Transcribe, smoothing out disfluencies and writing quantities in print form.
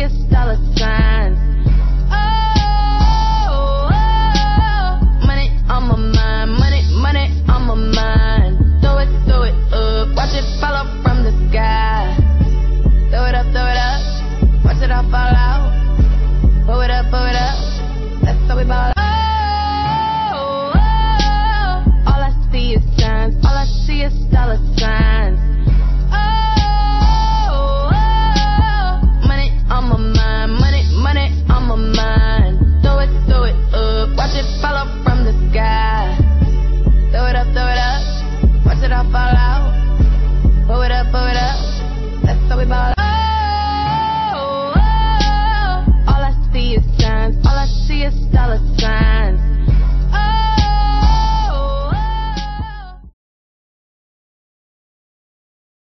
it's dollar signs. Oh, money on my mind, money on my mind. Throw it up, watch it fall up from the sky. Throw it up, watch it all fall out. Pull it up, that's how we ball out. All I see is signs, all I see is dollar signs. Money on my mind, money on my mind. Throw it up, watch it fall up from the sky. Throw it up, watch it all fall out. Pull it up, that's how we ball out.